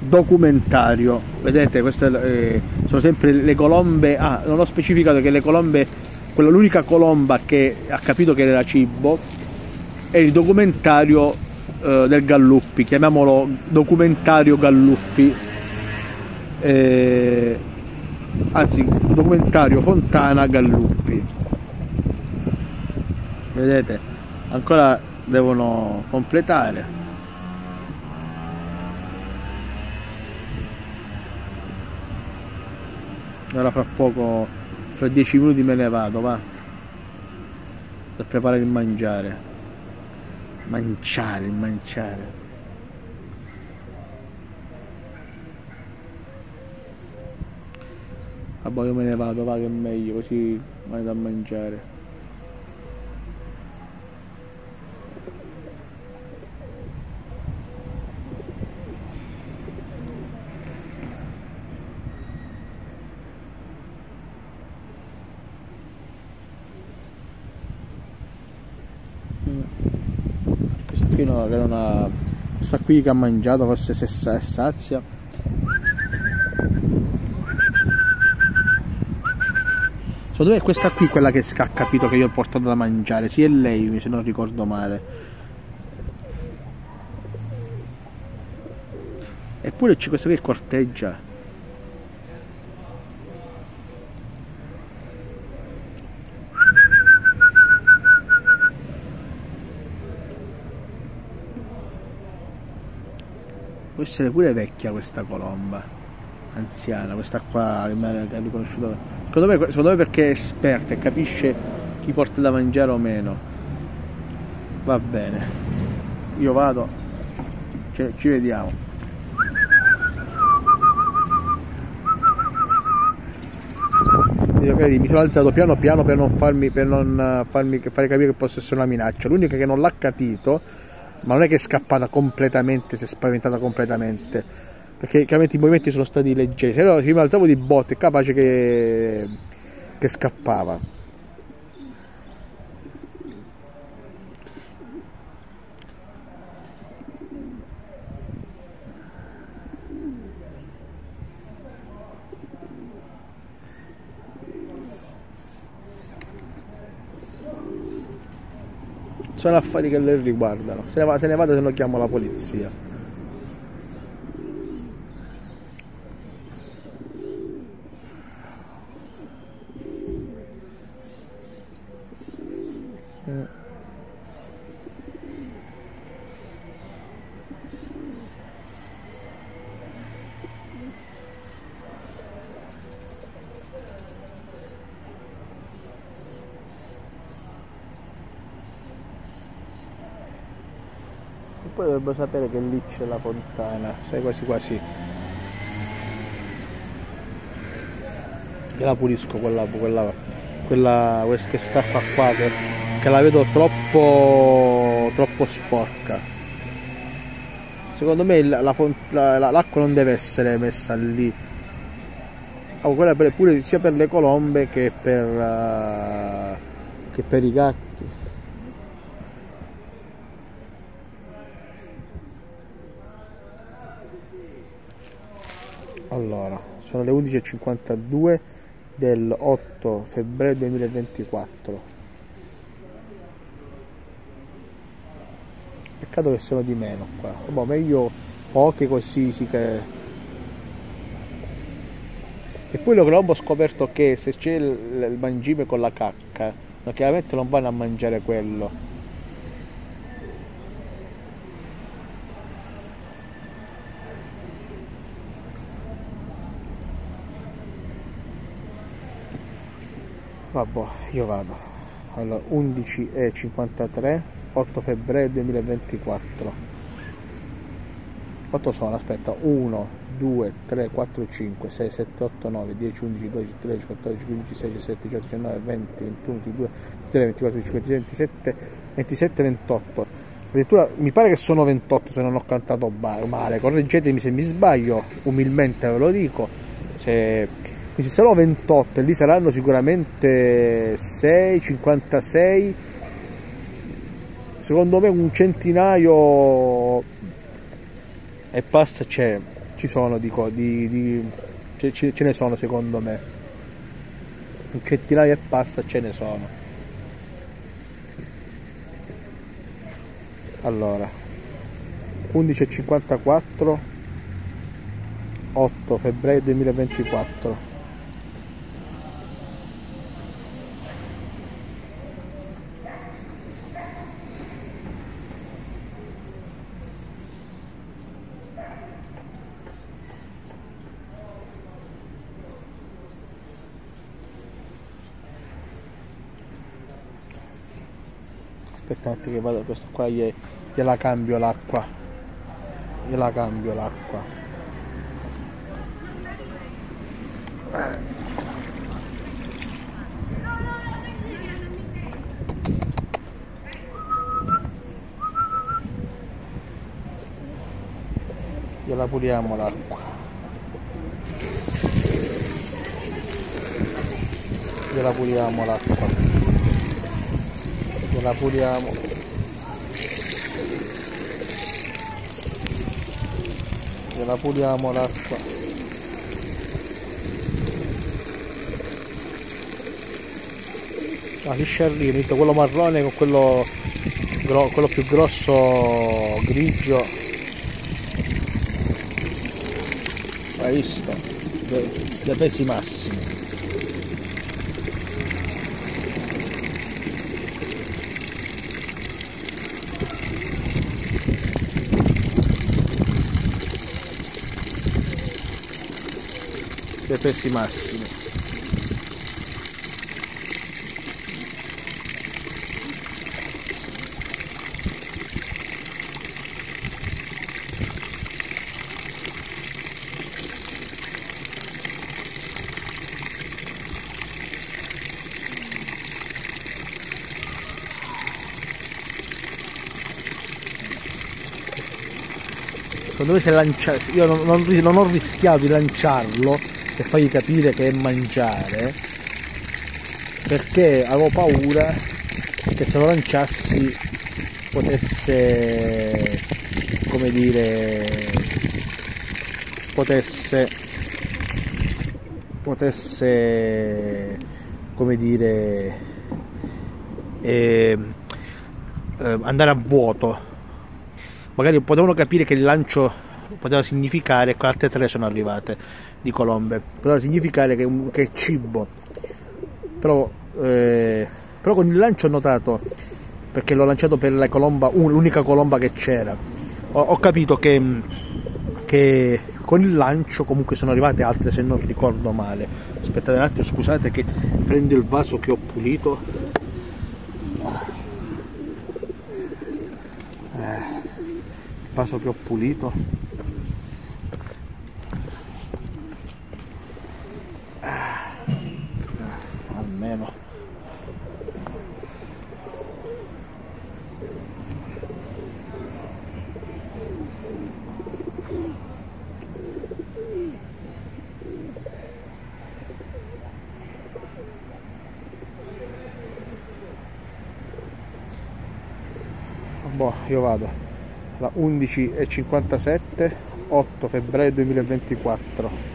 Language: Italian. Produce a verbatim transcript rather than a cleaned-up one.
documentario. Vedete, queste eh, sono sempre le colombe. Ah, non ho specificato che le colombe, quella l'unica colomba che ha capito che era cibo è il documentario eh, del Galluppi, chiamiamolo documentario Galluppi, eh, anzi documentario Fontana Galluppi. Vedete, ancora devono completare. Ora fra poco, fra dieci minuti me ne vado, va, per preparare il mangiare. Mangiare, il mangiare. Vabbè, io me ne vado, va, che è meglio, così vado a mangiare. Questo qui no, che non ha. Questa qui che ha mangiato forse se sa, è sazia. Secondo me è questa qui quella che ha capito che io ho portato da mangiare. Sì, è lei, se non ricordo male. Eppure c'è questa qui che corteggia. Può essere pure vecchia questa colomba, anziana, questa qua che mi ha riconosciuto. Secondo me, secondo me perché è esperta e capisce chi porta da mangiare o meno. Va bene, io vado, cioè, ci vediamo. Mi sono alzato piano piano per non farmi, per non farmi fare capire che possa essere una minaccia. L'unica che non l'ha capito, ma non è che è scappata completamente, si è spaventata completamente, perché chiaramente i movimenti sono stati leggeri. Se no, se mi alzavo di botte è capace che, che scappava. Sono affari che le riguardano. Se ne, va, se ne vada, se no chiamo la polizia. Eh. Poi dovrebbe sapere che lì c'è la fontana, sai, quasi quasi. Io la pulisco quella, quella, quella questa che sta qua, qua che, che la vedo troppo troppo sporca. Secondo me l'acqua la, la, la, non deve essere messa lì. Oh, quella per, pure sia per le colombe che per, uh, che per i gatti. Allora, sono le undici e cinquantadue del otto febbraio duemilaventiquattro. Peccato che sono di meno qua. Boh, meglio poche così sì che. E poi ho scoperto che se c'è il, il mangime con la cacca, no, chiaramente non vanno a mangiare quello. Vabbè, io vado. Allora, undici e cinquantatré, otto febbraio duemilaventiquattro. Quanto sono? Aspetta, uno, due, tre, quattro, cinque, sei, sette, otto, nove, dieci, undici, dodici, tredici, quattordici, quindici, sedici, diciassette, diciotto, diciannove, venti, ventuno, ventidue, ventitré, ventiquattro, venticinque, ventisette, ventisette, ventotto. Addirittura mi pare che sono ventotto se non ho cantato male. Correggetemi se mi sbaglio, umilmente ve lo dico. Se... Se sono ventotto e lì saranno sicuramente sei, cinquantasei, secondo me un centinaio e passa c'è, ci sono di, di, di ce, ce ne sono secondo me, un centinaio e passa ce ne sono. Allora, undici e cinquantaquattro, otto febbraio duemilaventiquattro. Aspettate che vado, questo qua gli, gliela cambio l'acqua, gliela cambio l'acqua. Gliela puliamo l'acqua. Gliela puliamo l'acqua. La puliamo, la puliamo l'acqua. Ah, gli sciarrini, quello marrone con quello, quello più grosso grigio, hai visto? Dei pesi massimi. Dei pesi massimi. Secondo me se lancia... io non, non, non ho rischiato di lanciarlo per fargli capire che è mangiare, perché avevo paura che se lo lanciassi potesse, come dire, potesse potesse come dire eh, eh, andare a vuoto. Magari potevano capire che il lancio poteva significare che altre tre sono arrivate di colombe, poteva significare che, che è cibo, però, eh, però con il lancio ho notato, perché l'ho lanciato per la colomba, l'unica colomba che c'era, ho, ho capito che, che con il lancio comunque sono arrivate altre, se non ricordo male. Aspettate un attimo, scusate che prendo il vaso che ho pulito. eh. Vaso che ho pulito, ah, almeno boh, io vado. La undici e cinquantasette, otto febbraio duemilaventiquattro.